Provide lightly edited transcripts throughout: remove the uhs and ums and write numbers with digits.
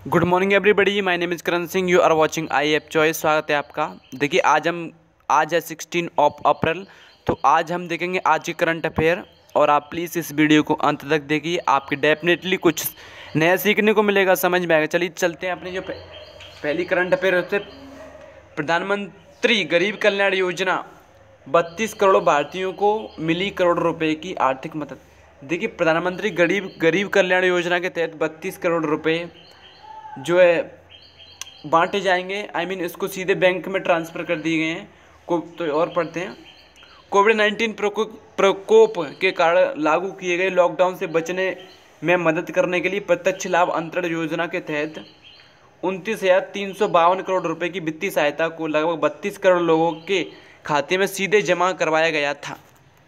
Good morning everybody, my name is Karan Singh. You are watching I app choice. स्वागत है आपका। देखिए आज है 16 अप्रैल। तो आज हम देखेंगे आज के करंट अफेयर और आप प्लीज़ इस वीडियो को अंत तक देखिए, आपके डेफिनेटली कुछ नया सीखने को मिलेगा, समझ में आएगा। चलिए चलते हैं अपनी जो पहली करंट अफेयर होते। प्रधानमंत्री गरीब कल्याण योजना 32 करोड़ भारतीयों को मिली करोड़ रुपए की आर्थिक मदद। देखिए प्रधानमंत्री गरीब कल्याण योजना के तहत 32 करोड़ रुपए जो है बांटे जाएंगे। इसको सीधे बैंक में ट्रांसफ़र कर दिए गए हैं। तो और पढ़ते हैं। कोविड-19 प्रकोप के कारण लागू किए गए लॉकडाउन से बचने में मदद करने के लिए प्रत्यक्ष लाभ अंतरण योजना के तहत 29,352 करोड़ रुपए की वित्तीय सहायता को लगभग 32 करोड़ लोगों के खाते में सीधे जमा करवाया गया था।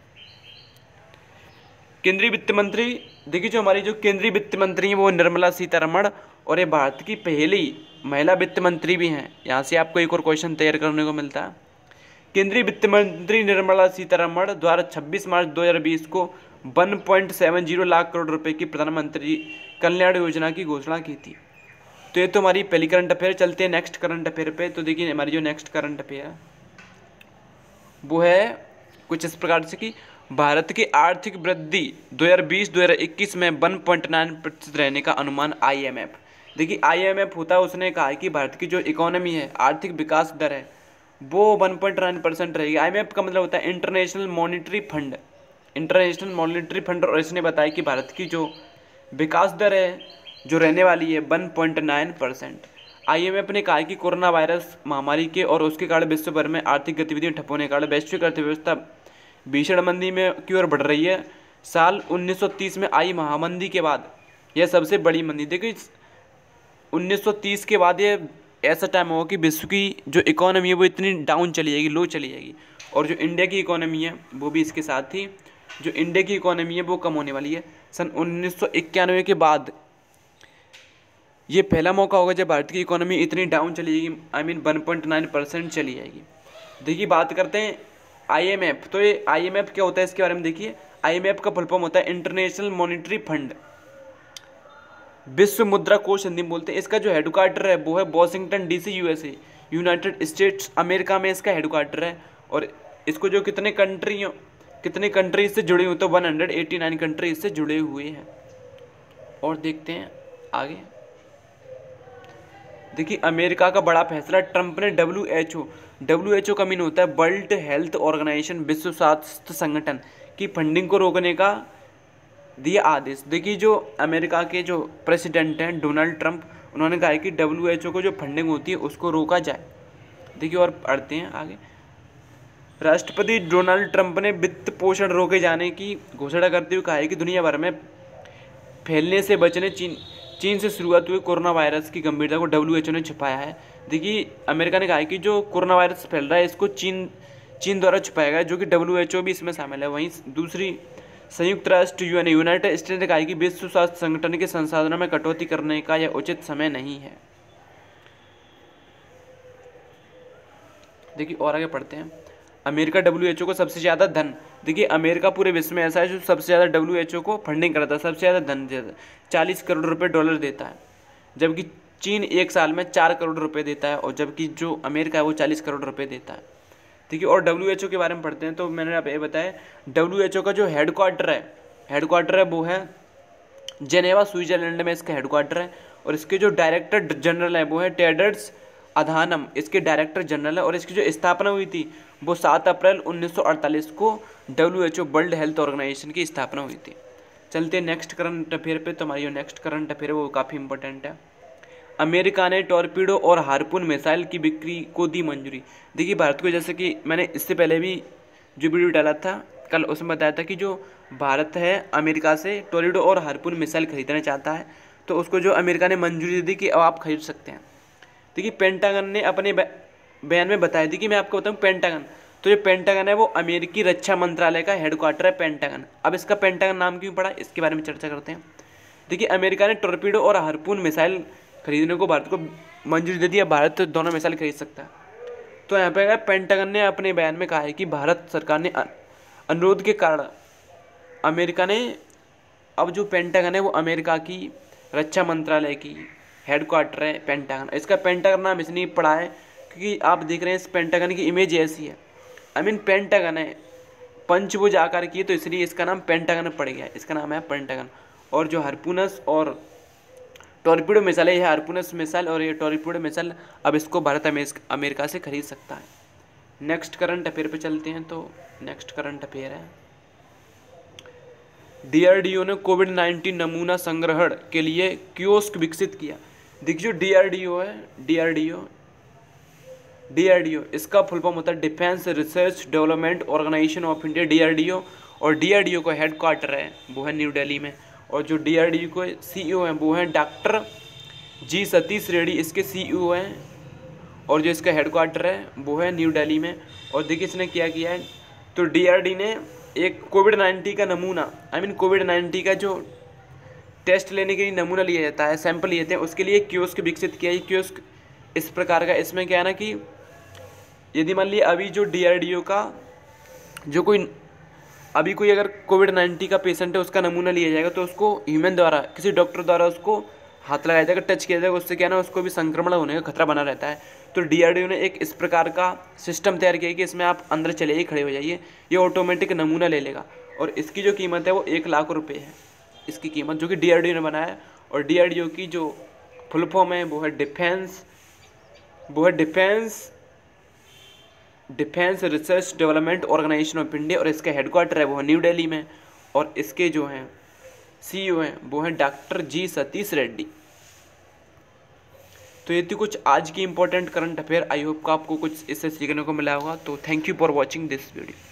केंद्रीय वित्त मंत्री, देखिए जो हमारी जो केंद्रीय वित्त मंत्री हैं वो निर्मला सीतारमण, और ये भारत की पहली महिला वित्त मंत्री भी हैं। यहाँ से आपको एक और क्वेश्चन तैयार करने को मिलता है। केंद्रीय वित्त मंत्री निर्मला सीतारमण द्वारा 26 मार्च 2020 को 1.70 लाख करोड़ रुपए की प्रधानमंत्री कल्याण योजना की घोषणा की थी। तो ये तो हमारी पहली करंट अफेयर। चलते हैं नेक्स्ट करंट अफेयर पे। तो देखिए हमारी जो नेक्स्ट करंट अफेयर है वो है कुछ इस प्रकार से कि भारत की आर्थिक वृद्धि 2020-2021 में 1.9% रहने का अनुमान IMF। देखिए IMF होता है, उसने कहा है कि भारत की जो इकोनॉमी है, आर्थिक विकास दर है, वो 1.9% रहेगी। IMF का मतलब होता है इंटरनेशनल मॉनिटरी फंड। और इसने बताया कि भारत की जो विकास दर है जो रहने वाली है 1.9%। IMF ने कहा है कि कोरोना वायरस महामारी के और उसके कारण विश्व भर में आर्थिक गतिविधियां ठप होने के कारण वैश्विक अर्थव्यवस्था भीषण मंदी में की ओर बढ़ रही है। साल 1930 में आई महामंदी के बाद यह सबसे बड़ी मंदी। देखिए 1930 के बाद ये ऐसा टाइम होगा कि विश्व की जो इकोनॉमी है वो इतनी डाउन चली जाएगी, लो चली जाएगी, और जो इंडिया की इकोनॉमी है वो भी इसके साथ ही जो इंडिया की इकोनॉमी है वो कम होने वाली है। सन 1991 के बाद ये पहला मौका होगा जब भारत की इकोनॉमी इतनी डाउन चली जाएगी, 1.9% चली जाएगी। देखिए बात करते हैं IMF। तो ये IMF क्या होता है इसके बारे में देखिए। IMF का फुल फॉर्म होता है इंटरनेशनल मॉनिटरी फंड, विश्व मुद्रा कोष हिंदी में बोलते हैं। इसका जो हेडक्वार्टर है वो है Washington DC USA, United States America में इसका हेडक्वार्टर है। और इसको जो कितने कंट्री से जुड़े हुए, तो 189 कंट्री इससे जुड़े हुए हैं। और देखते हैं आगे। देखिए अमेरिका का बड़ा फैसला, ट्रंप ने WHO का मीन होता है वर्ल्ड हेल्थ ऑर्गेनाइजेशन, विश्व स्वास्थ्य संगठन की फंडिंग को रोकने का दिया आदेश। देखिए जो अमेरिका के जो प्रेसिडेंट हैं डोनाल्ड ट्रंप, उन्होंने कहा है कि WHO को जो फंडिंग होती है उसको रोका जाए। देखिए और पढ़ते हैं आगे। राष्ट्रपति डोनाल्ड ट्रंप ने वित्त पोषण रोके जाने की घोषणा करते हुए कहा है कि दुनिया भर में फैलने से बचने चीन से शुरुआत हुई कोरोना वायरस की गंभीरता को WHO ने छुपाया है। देखिए अमेरिका ने कहा है कि जो कोरोना वायरस फैल रहा है इसको चीन द्वारा छुपाया गया, जो कि WHO भी इसमें शामिल है। वहीं दूसरी संयुक्त राष्ट्र यूनाइटेड स्टेट्स ने कहा है कि विश्व स्वास्थ्य संगठन के संसाधनों में कटौती करने का यह उचित समय नहीं है। देखिए और आगे पढ़ते हैं। अमेरिका WHO को सबसे ज़्यादा धन। देखिए अमेरिका पूरे विश्व में ऐसा है जो सबसे ज़्यादा WHO को फंडिंग करता है, सबसे ज़्यादा धन देता है, 40 करोड़ रुपए डॉलर देता है, जबकि चीन एक साल में 4 करोड़ रुपए देता है, और जबकि जो अमेरिका है वो 40 करोड़ रुपए देता है। देखिए और WHO के बारे में पढ़ते हैं। तो मैंने आप ये बताया WHO का जो हेडक्वार्टर है वो है जेनेवा, स्विट्जरलैंड में इसका हेडक्वार्टर है। और इसके जो डायरेक्टर जनरल है वो है टेड्रस अधानम, इसके डायरेक्टर जनरल है। और इसकी जो स्थापना हुई थी वो 7 अप्रैल 1948 को WHO वर्ल्ड हेल्थ ऑर्गेनाइजेशन की स्थापना हुई थी। चलते हैं नेक्स्ट करंट अफेयर पे। तो हमारी जो नेक्स्ट करंट अफेयर है वो काफ़ी इंपॉर्टेंट है। अमेरिका ने टॉर्पीडो और हार्पून मिसाइल की बिक्री को दी मंजूरी। देखिए भारत को, जैसे कि मैंने इससे पहले भी जो वीडियो डाला था कल, उसमें बताया था कि जो भारत है अमेरिका से टॉर्पीडो और हार्पून मिसाइल खरीदना चाहता है, तो उसको जो अमेरिका ने मंजूरी दी कि अब आप खरीद सकते हैं। देखिए पेंटागन ने अपने बयान में बताया थी कि मैं आपको बताऊँ पेंटागन, तो जो पेंटागन है वो अमेरिकी रक्षा मंत्रालय का हेडक्वार्टर है पेंटागन। अब इसका पेंटागन नाम क्यों पड़ा, इसके बारे में चर्चा करते हैं। देखिए अमेरिका ने टॉर्पीडो और हार्पून मिसाइल खरीदने को भारत को मंजूरी दे दी है, भारत दोनों मिसाइल खरीद सकता है। तो यहाँ पे पेंटागन ने अपने बयान में कहा है कि भारत सरकार ने अनुरोध के कारण अमेरिका ने, अब जो पेंटागन है वो अमेरिका की रक्षा मंत्रालय की हेडक्वार्टर है पेंटागन। इसका पेंटागन नाम इसलिए पड़ा है क्योंकि आप देख रहे हैं इस पेंटागन की इमेज ऐसी है, आई मीन पेंटागन है, पंचभुज आकार की, तो इसलिए इसका नाम पेंटागन पड़ गया, इसका नाम है पेंटागन। और जो हार्पूनस और टॉर्पीडो मिसाइल है, यह हार्पूनस मिसाइल और ये टॉर्पीडो मिसाइल अब इसको भारत अमेरिका से खरीद सकता है। नेक्स्ट करंट अफेयर पे चलते हैं। तो नेक्स्ट करंट अफेयर है, डीआरडीओ ने कोविड-19 नमूना संग्रहण के लिए कियोस्क विकसित किया। देखिए जो डीआरडीओ है, डीआरडीओ इसका फुल फॉर्म होता है defence research development organisation of India, DRDO. और डीआरडीओ का हेडक्वार्टर है वो है न्यू दिल्ली में। और जो डीआरडीओ के सीईओ हैं वो हैं डॉक्टर जी सतीश रेड्डी, इसके सीईओ हैं। और जो इसका हेडक्वार्टर है वो है न्यू दिल्ली में। और देखिए इसने क्या किया है, तो डीआरडी ने एक कोविड-19 का नमूना, आई मीन कोविड-19 का जो टेस्ट लेने के लिए नमूना लिया जाता है, सैंपल लिए जाते हैं, उसके लिए एक कियोस्क विकसित किया। ये कियोस्क इस प्रकार का, इसमें क्या है ना कि यदि मान लिया अभी जो डीआरडीओ का जो कोई अगर कोविड-19 का पेशेंट है, उसका नमूना लिया जाएगा तो उसको ह्यूमन द्वारा, किसी डॉक्टर द्वारा उसको हाथ लगाया जाएगा, टच किया जाएगा, उससे क्या है ना उसको भी संक्रमण होने का खतरा बना रहता है। तो डीआरडीओ ने एक इस प्रकार का सिस्टम तैयार किया कि इसमें आप अंदर चले ही खड़े हो जाइए, ये ऑटोमेटिक नमूना ले लेगा। और इसकी जो कीमत है वो 1 लाख रुपये है, इसकी कीमत जो कि डीआरडीओ ने बनाया है। और डीआरडीओ की जो फुल फॉर्म है वो है defence research development organisation of India. और इसका हेडक्वार्टर है वो है न्यू दिल्ली में। और इसके जो हैं सीईओ हैं वो हैं डॉक्टर जी सतीश रेड्डी। तो ये थी कुछ आज की important current affair. I hope आपको कुछ इससे सीखने को मिला होगा। तो thank you for watching this video.